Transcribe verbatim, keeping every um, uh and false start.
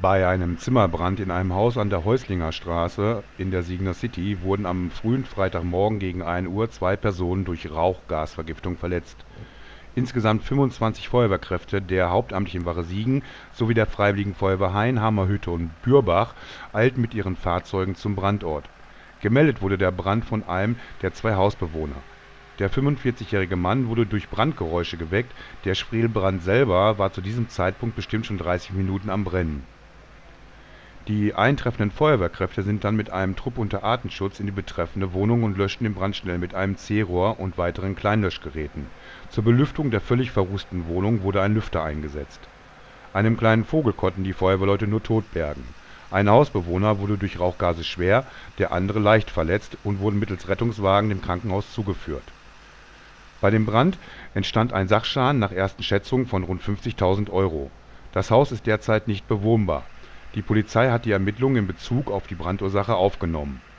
Bei einem Zimmerbrand in einem Haus an der Heuslinger Straße in der Siegner City wurden am frühen Freitagmorgen gegen ein Uhr zwei Personen durch Rauchgasvergiftung verletzt. Insgesamt fünfundzwanzig Feuerwehrkräfte der hauptamtlichen Wache Siegen sowie der Freiwilligen Feuerwehr Hain, Hammerhütte und Bürbach eilten mit ihren Fahrzeugen zum Brandort. Gemeldet wurde der Brand von einem der zwei Hausbewohner. Der fünfundvierzigjährige Mann wurde durch Brandgeräusche geweckt, der Schwelbrand selber war zu diesem Zeitpunkt bestimmt schon dreißig Minuten am Brennen. Die eintreffenden Feuerwehrkräfte sind dann mit einem Trupp unter Atemschutz in die betreffende Wohnung und löschten den Brand schnell mit einem C-Rohr und weiteren Kleinlöschgeräten. Zur Belüftung der völlig verrußten Wohnung wurde ein Lüfter eingesetzt. Einen kleinen Vogel konnten die Feuerwehrleute nur tot bergen. Ein Hausbewohner wurde durch Rauchgase schwer, der andere leicht verletzt und wurden mittels Rettungswagen dem Krankenhaus zugeführt. Bei dem Brand entstand ein Sachschaden nach ersten Schätzungen von rund fünfzigtausend Euro. Das Haus ist derzeit nicht bewohnbar. Die Polizei hat die Ermittlungen in Bezug auf die Brandursache aufgenommen